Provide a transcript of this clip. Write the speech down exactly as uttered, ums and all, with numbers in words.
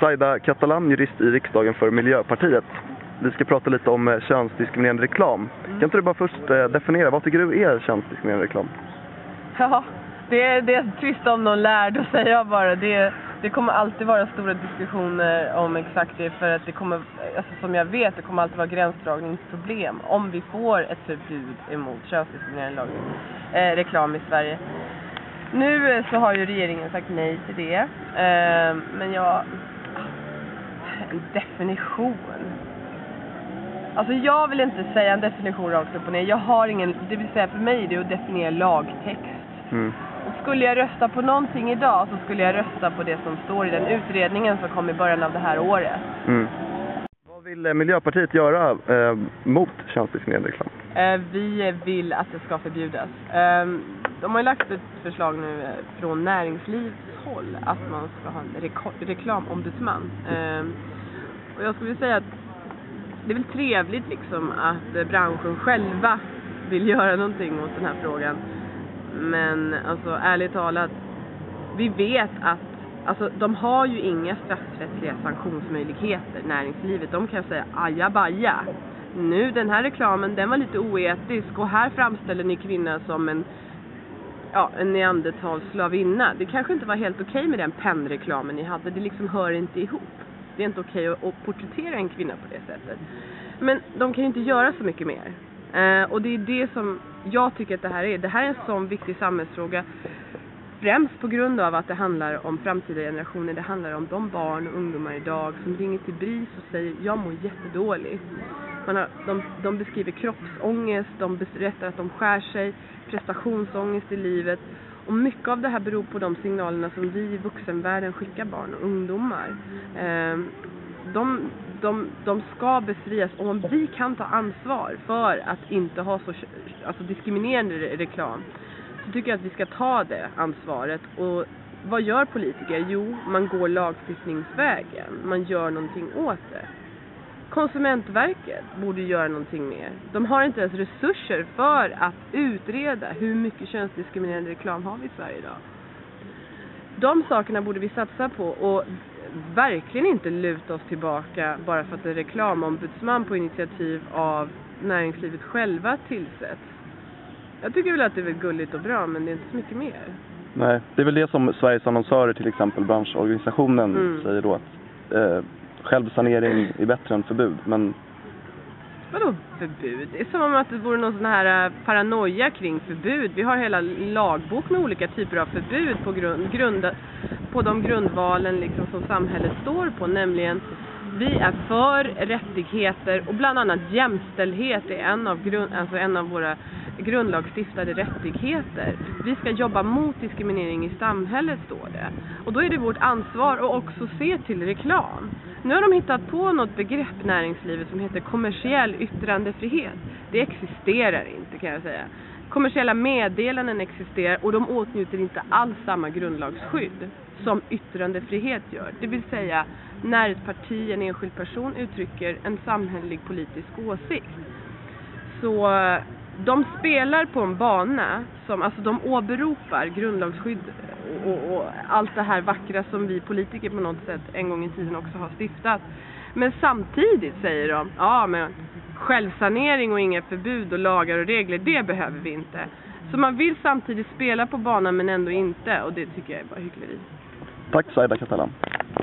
Saida Catalan, jurist i riksdagen för Miljöpartiet. Vi ska prata lite om könsdiskriminerande reklam. Mm. Kan inte du bara först definiera, vad tycker du är könsdiskriminerande reklam? Ja, det är, det är tvist om någon lärd att säga bara. Det, det kommer alltid vara stora diskussioner om exakt det, för att det kommer, alltså som jag vet, det kommer alltid vara gränsdragningsproblem om vi får ett förbud emot könsdiskriminerande lag, eh, reklam i Sverige. Nu så har ju regeringen sagt nej till det, eh, men jag... En definition. Alltså jag vill inte säga en definition rakt upp och ner. Jag har ingen, det vill säga för mig det är att definiera lagtext. Mm. Och skulle jag rösta på någonting idag så skulle jag rösta på det som står i den utredningen som kom i början av det här året. Mm. Vad vill Miljöpartiet göra eh, mot könsdiskriminerande reklam? Eh, vi vill att det ska förbjudas. Eh, de har ju lagt ett förslag nu från näringslivshåll att man ska ha en rek- reklamombudsman. Eh, och jag skulle säga att det är väl trevligt liksom att branschen själva vill göra någonting åt den här frågan. Men alltså ärligt talat, vi vet att alltså, de har ju inga straffrättsliga sanktionsmöjligheter, näringslivet. De kan säga ajabaja. Nu den här reklamen, den var lite oetisk och här framställer ni kvinnan som en, ja, en neandertalslavinna. Det kanske inte var helt okej med den pennreklamen ni hade. Det liksom hör inte ihop. Det är inte okej att, att porträttera en kvinna på det sättet. Men de kan ju inte göra så mycket mer. Eh, och det är det som jag tycker att det här är. Det här är en sån viktig samhällsfråga. Främst på grund av att det handlar om framtida generationer. Det handlar om de barn och ungdomar idag som ringer till BRIS och säger jag mår jättedåligt. Man har, de, de beskriver kroppsångest, de berättar att de skär sig, prestationsångest i livet. Och mycket av det här beror på de signalerna som vi i vuxenvärlden skickar barn och ungdomar. Eh, de, de, de ska befrias. Och om vi kan ta ansvar för att inte ha så alltså diskriminerande reklam, så tycker jag att vi ska ta det ansvaret. Och vad gör politiker? Jo, man går lagstiftningsvägen. Man gör någonting åt det. Konsumentverket borde göra någonting mer. De har inte ens resurser för att utreda hur mycket könsdiskriminerande reklam har vi i Sverige idag. De sakerna borde vi satsa på och verkligen inte luta oss tillbaka bara för att en reklamombudsman på initiativ av näringslivet själva tillsätts. Jag tycker väl att det är gulligt och bra, men det är inte så mycket mer. Nej, det är väl det som Sveriges annonsörer, till exempel branschorganisationen, mm. säger då att eh, självsanering är bättre än förbud, men... Vadå förbud? Det är som att det vore någon sån här paranoia kring förbud. Vi har hela lagbok med olika typer av förbud på, grund, grunda, på de grundvalen liksom som samhället står på. Nämligen, vi är för rättigheter och bland annat jämställdhet är en av, grund, alltså en av våra grundlagsstiftade rättigheter. Vi ska jobba mot diskriminering i samhället, står det. Och då är det vårt ansvar att också se till reklam. Nu har de hittat på något begrepp näringslivet som heter kommersiell yttrandefrihet. Det existerar inte, kan jag säga. Kommersiella meddelanden existerar och de åtnjuter inte alls samma grundlagsskydd som yttrandefrihet gör. Det vill säga när ett parti, en enskild person uttrycker en samhällelig politisk åsikt. Så de spelar på en bana som, alltså de åberopar grundlagsskydd och, och, och allt det här vackra som vi politiker på något sätt en gång i tiden också har stiftat. Men samtidigt säger de, ja men självsanering och inga förbud och lagar och regler, det behöver vi inte. Så man vill samtidigt spela på banan men ändå inte, och det tycker jag är bara hyckleri. Tack Saida Catalan.